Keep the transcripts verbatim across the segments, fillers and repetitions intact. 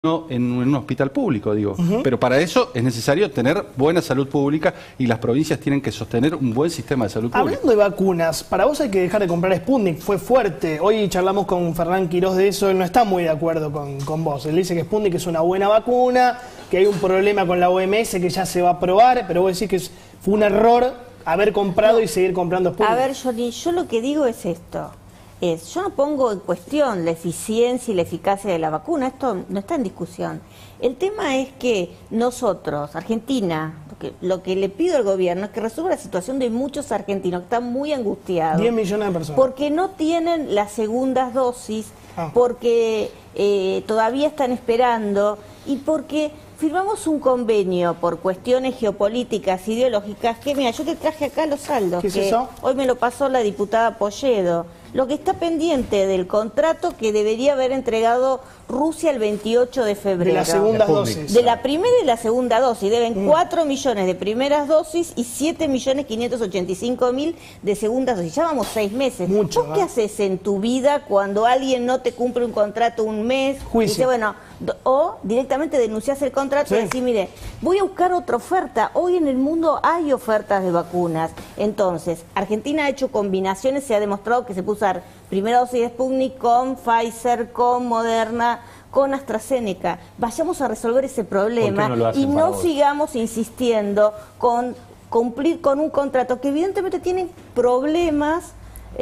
En un hospital público, digo. Uh-huh. Pero para eso es necesario tener buena salud pública y las provincias tienen que sostener un buen sistema de salud pública. Hablando de vacunas, para vos hay que dejar de comprar Sputnik, fue fuerte. Hoy charlamos con Fernán Quirós de eso, él no está muy de acuerdo con, con vos. Él dice que Sputnik es una buena vacuna, que hay un problema con la O M S que ya se va a aprobar, pero vos decís que es, fue un error haber comprado no. y seguir comprando Sputnik. A ver, Johnny, yo lo que digo es esto. Es, yo no pongo en cuestión la eficiencia y la eficacia de la vacuna, esto no está en discusión. El tema es que nosotros, Argentina, lo que, lo que le pido al gobierno es que resuelva la situación de muchos argentinos que están muy angustiados. diez millones de personas. Porque no tienen las segundas dosis, ah. porque eh, todavía están esperando y porque firmamos un convenio por cuestiones geopolíticas, ideológicas, que mira, yo te traje acá los saldos. ¿Qué es que eso? Hoy me lo pasó la diputada Polledo. Lo que está pendiente del contrato que debería haber entregado Rusia el veintiocho de febrero. De las segundas dosis. De la primera y la segunda dosis. Deben mm. cuatro millones de primeras dosis y siete millones quinientos ochenta y cinco mil de segundas dosis. Ya vamos seis meses. Mucho, ¿Vos qué haces en tu vida cuando alguien no te cumple un contrato un mes? Juicio. Dice, bueno, o directamente denunciás el contrato sí. y decís, mire, voy a buscar otra oferta. Hoy en el mundo hay ofertas de vacunas. Entonces, Argentina ha hecho combinaciones, se ha demostrado que se puso primera dosis de Sputnik con Pfizer, con Moderna, con AstraZeneca. Vayamos a resolver ese problema no y no sigamos insistiendo con cumplir con un contrato que evidentemente tiene problemas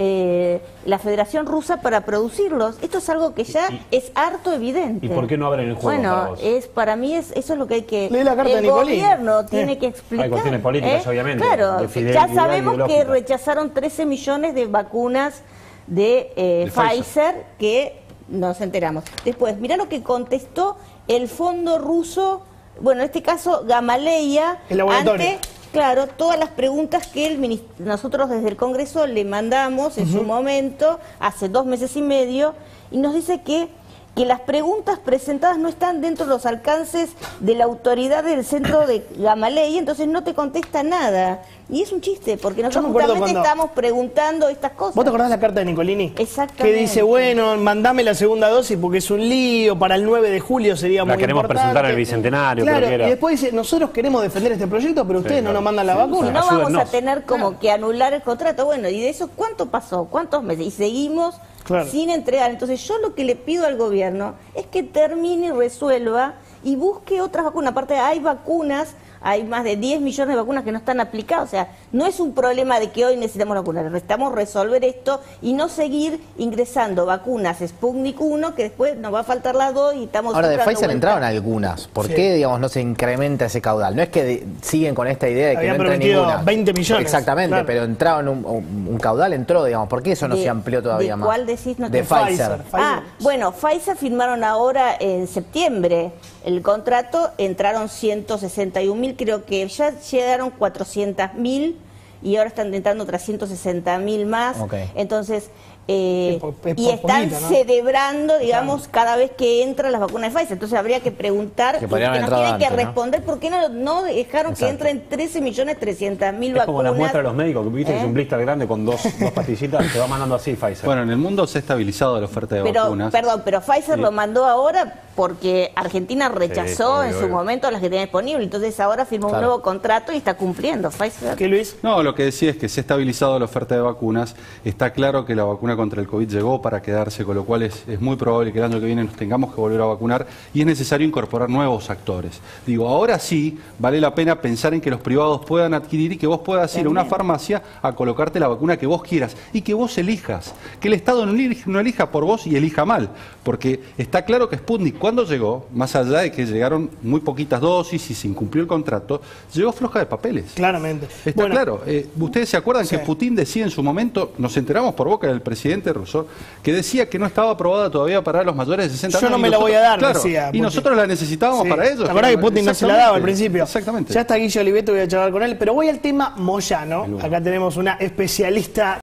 eh, la Federación Rusa para producirlos. Esto es algo que ya y, es harto evidente. ¿Y por qué no abren el juego bueno, para vos? es para mí es, eso es lo que hay que... Lee la carta el de gobierno eh. tiene que explicar. Hay cuestiones políticas, ¿eh? obviamente. Claro, ya sabemos que rechazaron trece millones de vacunas de, eh, de Pfizer, Pfizer, que nos enteramos. Después, mirá lo que contestó el fondo ruso, bueno, en este caso Gamaleya, ante, claro, todas las preguntas que el, nosotros desde el Congreso le mandamos en uh-huh. su momento, hace dos meses y medio, y nos dice que que las preguntas presentadas no están dentro de los alcances de la autoridad del centro de Gamaleya, entonces no te contesta nada. Y es un chiste, porque nosotros justamente cuando... estamos preguntando estas cosas. ¿Vos te acordás la carta de Nicolini? Exactamente. Que dice, bueno, mandame la segunda dosis porque es un lío, para el nueve de julio sería la muy queremos importante. presentar en el Bicentenario. Claro, creo que era. Y después dice, nosotros queremos defender este proyecto, pero ustedes sí, no claro. nos mandan la vacuna. Si no, Ayúdennos. vamos a tener como claro. que anular el contrato. Bueno, ¿y de eso cuánto pasó? ¿Cuántos meses? Y seguimos claro. sin entregar. Entonces yo lo que le pido al gobierno es que termine y resuelva y busque otras vacunas. Aparte hay vacunas, hay más de diez millones de vacunas que no están aplicadas. O sea, no es un problema de que hoy necesitamos vacunas. Necesitamos resolver esto y no seguir ingresando vacunas Sputnik uno, que después nos va a faltar las dos y estamos... Ahora, de Pfizer entraron algunas. ¿Por sí. qué, digamos, no se incrementa ese caudal? No es que de, siguen con esta idea de que habían no entre ninguna. veinte millones. Exactamente, claro. pero entraron un, un, un caudal, entró, digamos. ¿Por qué eso no de, se amplió todavía ¿de más? ¿Cuál decís? No de Pfizer. Pfizer. Ah, bueno, Pfizer firmaron ahora en septiembre el contrato, entraron ciento sesenta y un mil, creo que ya llegaron cuatrocientos mil y ahora están entrando trescientos sesenta mil más. Okay. Entonces, eh, sí, por, por, y están poquito, ¿no? celebrando, digamos, claro. cada vez que entran las vacunas de Pfizer. Entonces habría que preguntar, que, que nos tienen antes, que responder, ¿no? ¿por qué no, no dejaron Exacto. que entren trece millones trescientos mil vacunas? Es como la muestra de los médicos, que viste ¿Eh? que es un blister grande con dos, dos pastillitas, se va mandando así Pfizer. Bueno, en el mundo se ha estabilizado la oferta de pero, vacunas. Perdón, pero Pfizer sí. lo mandó ahora porque Argentina rechazó sí, en su obvio. momento las que tenía disponible. Entonces ahora firmó claro. un nuevo contrato y está cumpliendo Pfizer. ¿Qué, Luis? No, lo que decía es que se ha estabilizado la oferta de vacunas. Está claro que la vacuna contra el COVID llegó para quedarse, con lo cual es, es muy probable que el año que viene nos tengamos que volver a vacunar y es necesario incorporar nuevos actores. Digo, ahora sí vale la pena pensar en que los privados puedan adquirir y que vos puedas ir a una farmacia a colocarte la vacuna que vos quieras y que vos elijas. Que el Estado no elija, no elija por vos y elija mal. Porque está claro que Sputnik, cuando llegó, más allá de que llegaron muy poquitas dosis y se incumplió el contrato, llegó floja de papeles. Claramente. Está bueno, claro. Eh, ¿Ustedes se acuerdan sí. que Putin decía en su momento, nos enteramos por boca del presidente ruso, que decía que no estaba aprobada todavía para los mayores de sesenta años? Yo no me la voy a dar, claro, decía Putin. Y nosotros la necesitábamos sí. para ellos. La verdad que Putin no se la daba al principio. Exactamente. Ya está Guillo Oliveto, voy a charlar con él, pero voy al tema Moyano. Acá tenemos una especialista.